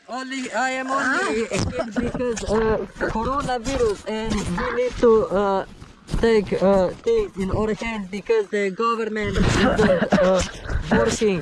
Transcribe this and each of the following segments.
Only I am only a kid because coronavirus, and we need to take things in our hands because the government is working.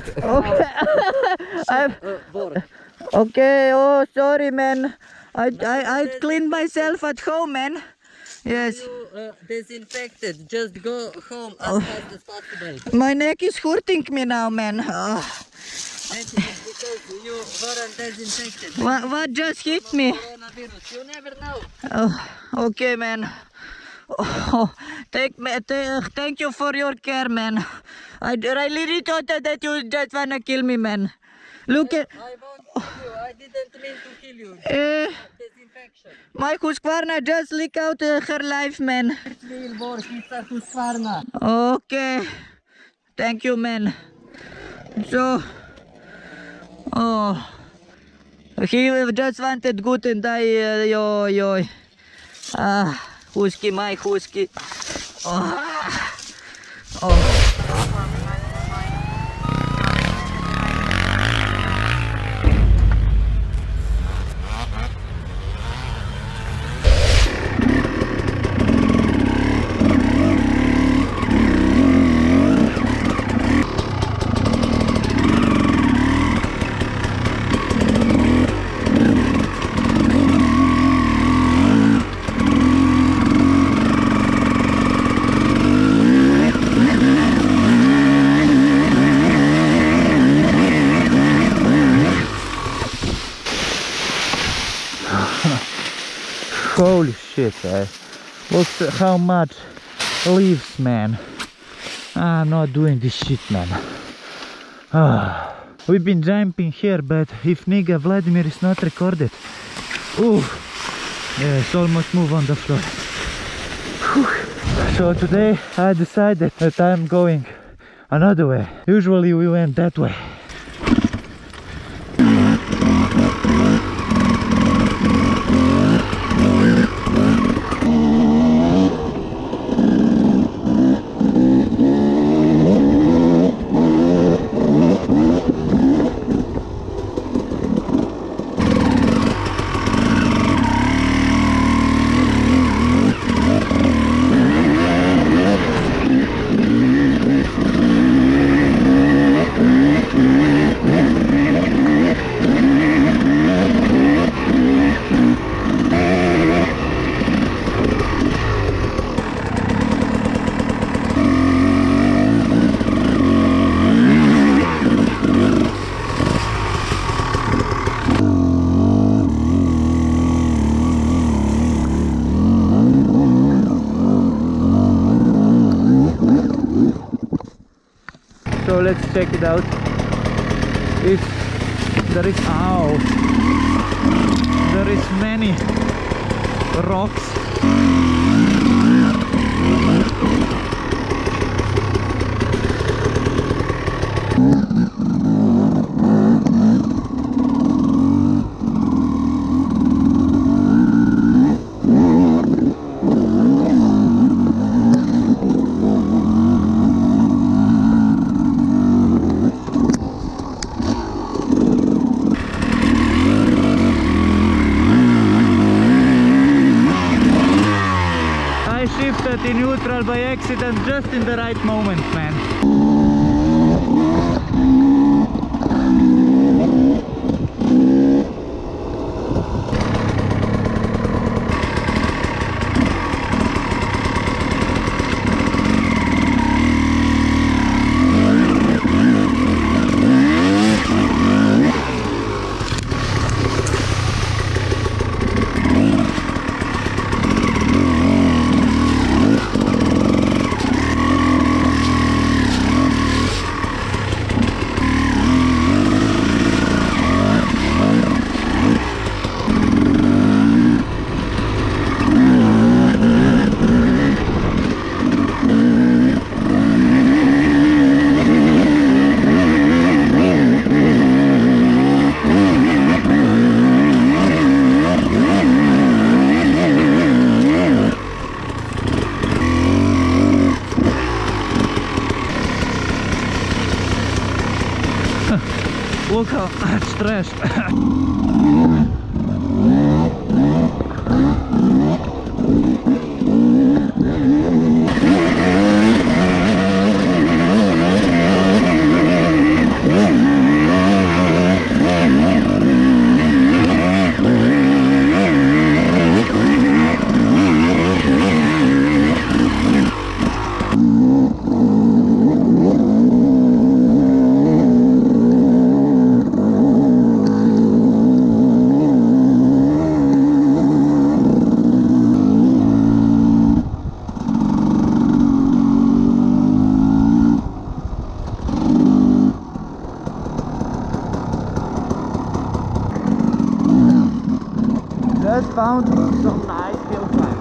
Work. Okay, oh sorry man. I cleaned myself at home, man. Yes. You disinfected. Just go home as fast as possible. My neck is hurting me now, man. That is because you weren't disinfected. What just hit me? Coronavirus. You never know. Oh, okay, man. Oh, thank you for your care, man. I really thought that you just wanna kill me, man. Look at. I won't kill you. I didn't mean to kill you. Disinfection. My Husqvarna just leak out her life, man. It will work. It's a Husqvarna. Okay. Thank you, man. So, oh, he just wanted good and I, Husky, my Husky. Oh. Holy shit, look how much leaves, man. I'm not doing this shit, man. We've been jumping here, but if Niga Vladimir is not recorded, ooh, yeah, it's almost move on the floor. Whew. So today I decided that I'm going another way. Usually we went that way. So let's check it out. If there is, there is many rocks. In neutral by accident, just in the right moment, man. Look how I'm stressed. Just found some nice hill climb.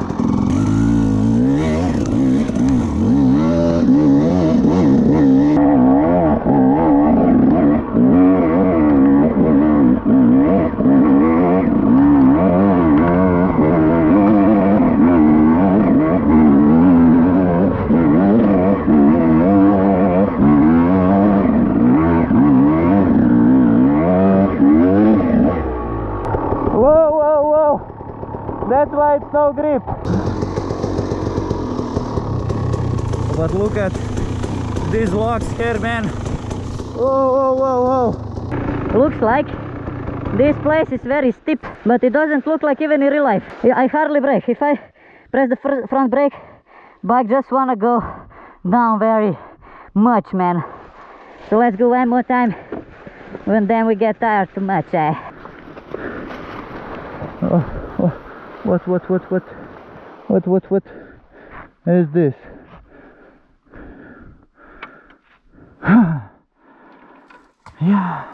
That's why it's no grip. But look at these logs here, man. Whoa, whoa, whoa, whoa. Looks like this place is very steep, but it doesn't look like even in real life. I hardly brake. If I press the front brake, bike just wanna go down very much, man. So let's go one more time, and then we get tired too much, eh? What is this? Yeah.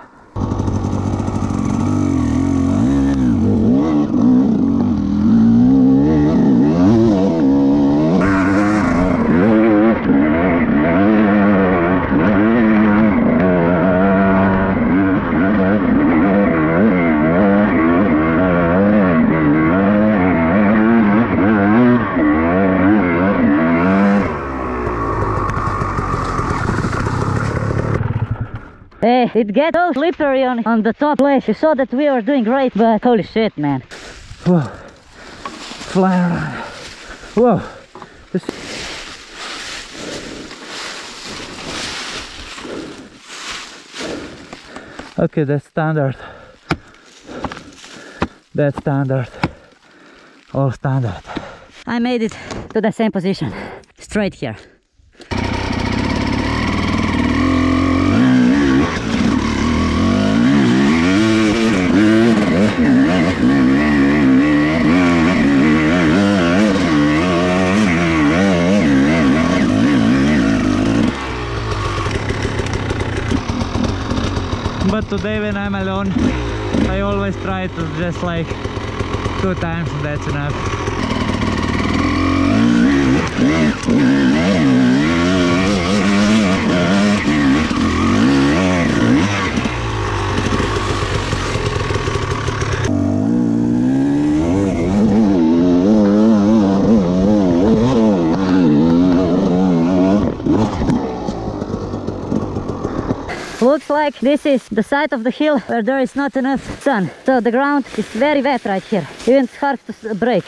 Hey, it gets so slippery on the top place. You saw that we were doing great, but holy shit, man. Whoa. Flying around. Whoa. This... Okay, that's standard. That's standard. All standard. I made it to the same position. Straight here. But today when I'm alone, I always try to just like 2 times, and that's enough. Looks like this is the side of the hill where there is not enough sun. So the ground is very wet right here. Even it's hard to brake.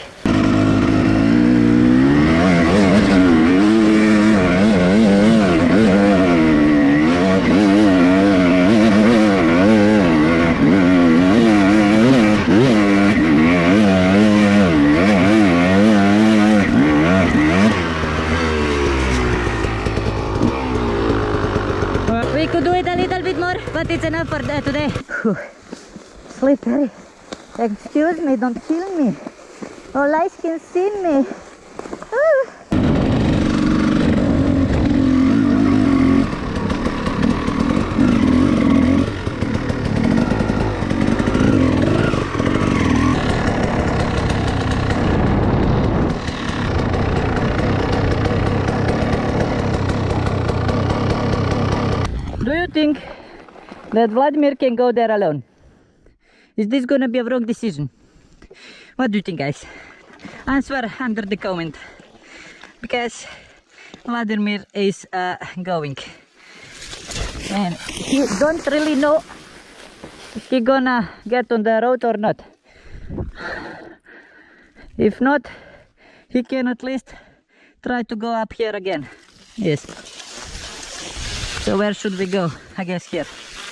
We could do it a little bit more, but it's enough for today. Whew. Slippery. Excuse me, don't kill me. All eyes can see me. Do you think that Vladimir can go there alone? Is this gonna be a wrong decision? What do you think, guys? Answer under the comment. Because Vladimir is going. And he don't really know if he gonna get on the road or not. If not, he can at least try to go up here again. Yes. So where should we go? I guess here.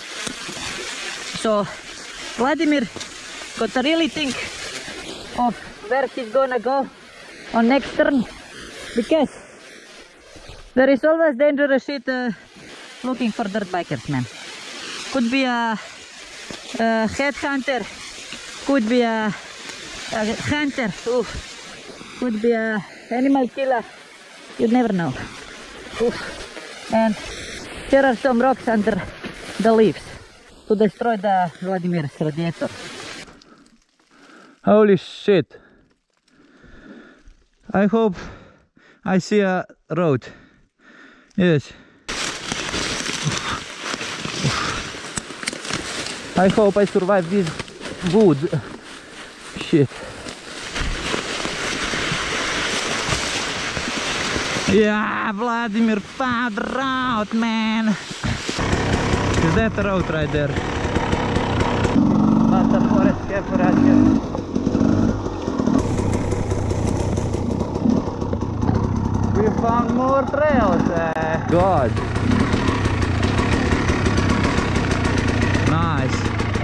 So Vladimir got to really think of where he's gonna go on next turn, because there is always dangerous shit looking for dirt bikers, man. Could be a headhunter, could be a hunter, could be a animal killer. You'd never know. And here are some rocks under the leaves to destroy the Vladimir's radiator. Holy shit. I hope I see a road. Yes. I hope I survive this wood. Shit. Yeah, Vladimir found the road, man. Is that the road right there? Not the forest here. We found more trails. God. Nice.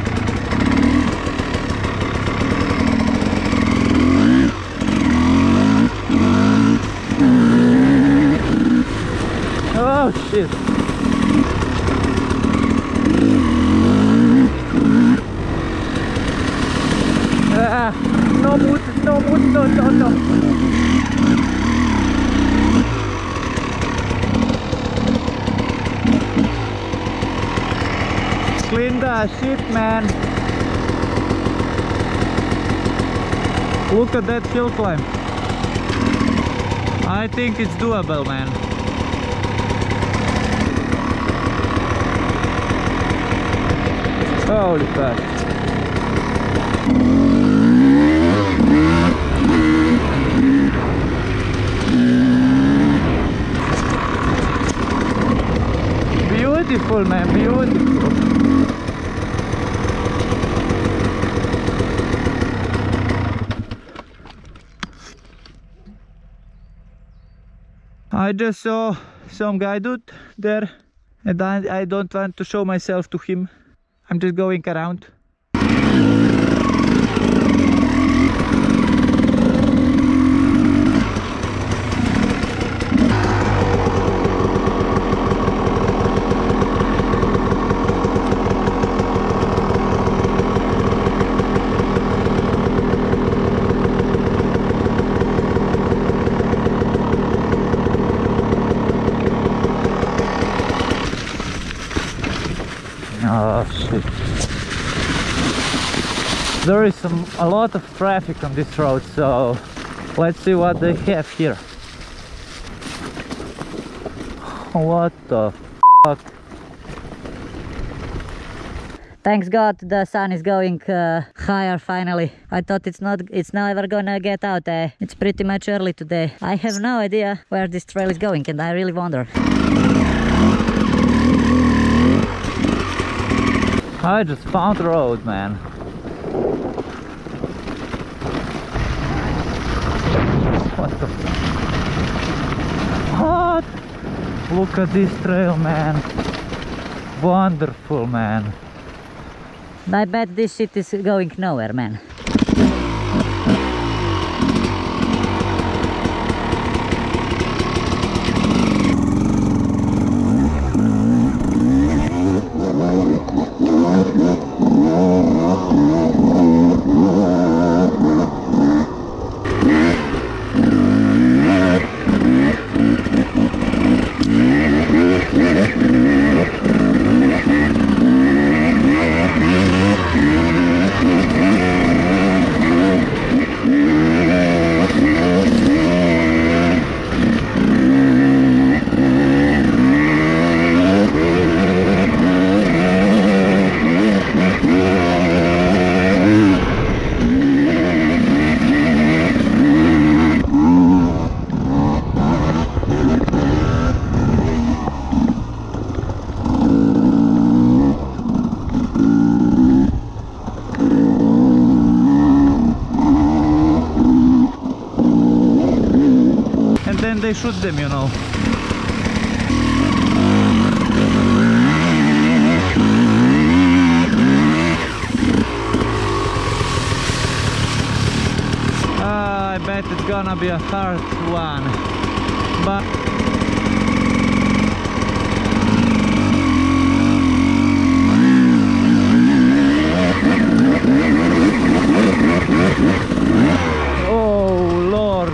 Oh shit. No mood, no. Clean the shit, man. Look at that hill climb. I think it's doable, man. Holy fuck. Beautiful, man, beautiful. I just saw some guy dude there and I don't want to show myself to him. I'm just going around. Oh shit. There is a lot of traffic on this road, so let's see what they have here. What the fuck? Thanks God the sun is going higher finally. I thought it's never gonna get out. It's pretty much early today. I have no idea where this trail is going and I really wonder. I just found the road, man. What the what? Look at this trail, man. Wonderful, man. I bet this shit is going nowhere, man. Then they shoot them, you know. I bet it's gonna be a hard one, but oh Lord.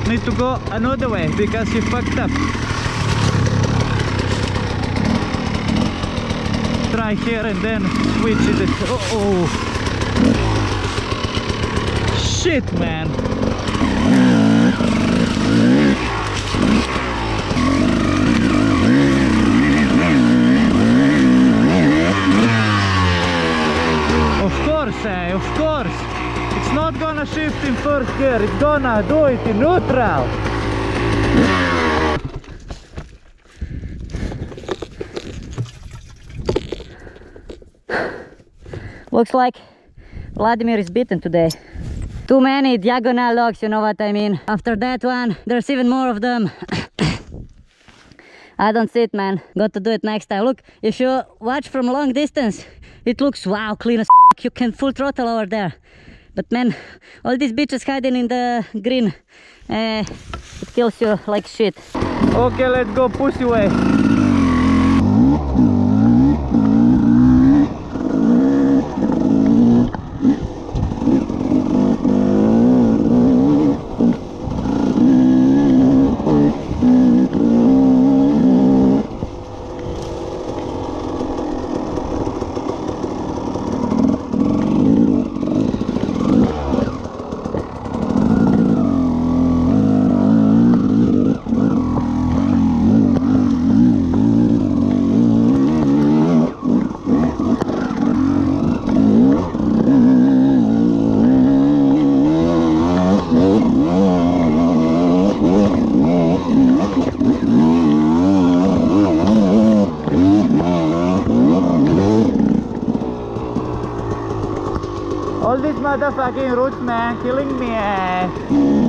need to go another way because you fucked up. Try here and then switch it. Oh. Shit, man. Of course. It's not gonna shift in first gear, it's gonna do it in neutral. Looks like Vladimir is beaten today. Too many diagonal logs, you know what I mean. After that one, there's even more of them. I don't see it, man. Got to do it next time. Look, if you watch from long distance, it looks wow, clean as f. You can full throttle over there. But man, all these bitches hiding in the green, it kills you like shit. Okay, let's go pussy way. All these motherfucking roots, man, killing me.